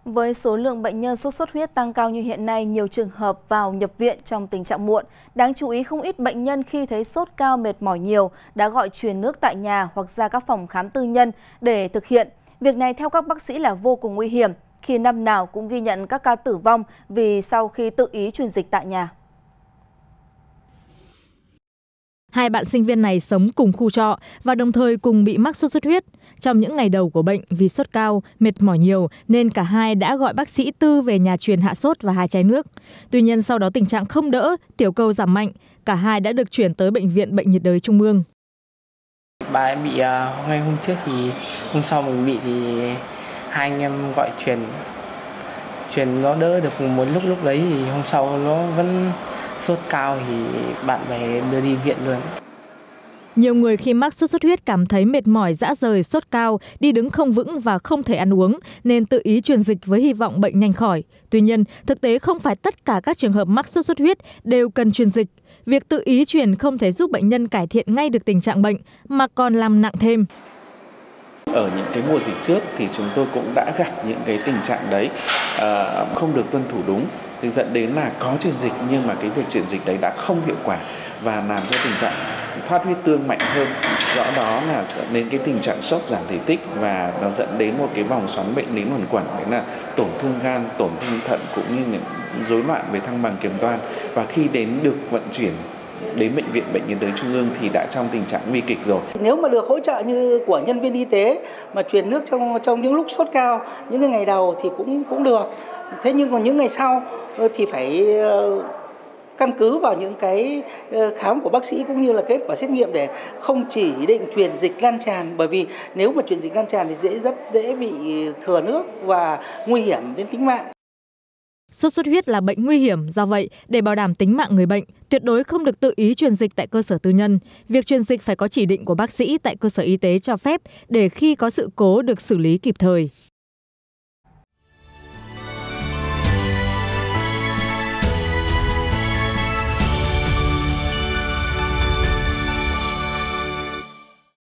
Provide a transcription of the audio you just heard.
Với số lượng bệnh nhân sốt xuất huyết tăng cao như hiện nay, nhiều trường hợp vào nhập viện trong tình trạng muộn. Đáng chú ý, không ít bệnh nhân khi thấy sốt cao mệt mỏi nhiều đã gọi truyền nước tại nhà hoặc ra các phòng khám tư nhân để thực hiện. Việc này theo các bác sĩ là vô cùng nguy hiểm, khi năm nào cũng ghi nhận các ca tử vong vì sau khi tự ý truyền dịch tại nhà. Hai bạn sinh viên này sống cùng khu trọ và đồng thời cùng bị mắc sốt xuất huyết. Trong những ngày đầu của bệnh, vì sốt cao, mệt mỏi nhiều nên cả hai đã gọi bác sĩ Tư về nhà truyền hạ sốt và 2 chai nước. Tuy nhiên sau đó tình trạng không đỡ, tiểu cầu giảm mạnh, cả hai đã được chuyển tới Bệnh viện Bệnh nhiệt đới Trung ương. Bà em bị ngay hôm trước thì hôm sau mình bị thì hai anh em gọi truyền nó đỡ được một lúc đấy thì hôm sau nó vẫn sốt cao thì bạn bè đưa đi viện luôn. Nhiều người khi mắc sốt xuất huyết cảm thấy mệt mỏi, rã rời, sốt cao, đi đứng không vững và không thể ăn uống nên tự ý truyền dịch với hy vọng bệnh nhanh khỏi. Tuy nhiên, thực tế không phải tất cả các trường hợp mắc sốt xuất huyết đều cần truyền dịch. Việc tự ý truyền không thể giúp bệnh nhân cải thiện ngay được tình trạng bệnh mà còn làm nặng thêm. Ở những cái mùa dịch trước thì chúng tôi cũng đã gặp những cái tình trạng đấy không được tuân thủ đúng, thì dẫn đến là có truyền dịch nhưng mà cái việc truyền dịch đấy đã không hiệu quả và làm cho tình trạng thoát huyết tương mạnh hơn. Rõ đó là dẫn đến cái tình trạng sốc giảm thể tích và nó dẫn đến một cái vòng xoắn bệnh lý luẩn quẩn, đấy là tổn thương gan, tổn thương thận cũng như rối loạn về thăng bằng kiểm toán. Và khi được vận chuyển đến Bệnh viện Bệnh nhiệt đới Trung ương thì đã trong tình trạng nguy kịch rồi. Nếu mà được hỗ trợ như của nhân viên y tế mà truyền nước trong những lúc sốt cao, những cái ngày đầu thì cũng được. Thế nhưng còn những ngày sau thì phải căn cứ vào những cái khám của bác sĩ cũng như là kết quả xét nghiệm để không chỉ định truyền dịch lan tràn, bởi vì nếu mà truyền dịch lan tràn thì rất dễ bị thừa nước và nguy hiểm đến tính mạng. Sốt xuất huyết là bệnh nguy hiểm, do vậy, để bảo đảm tính mạng người bệnh, tuyệt đối không được tự ý truyền dịch tại cơ sở tư nhân. Việc truyền dịch phải có chỉ định của bác sĩ tại cơ sở y tế cho phép để khi có sự cố được xử lý kịp thời.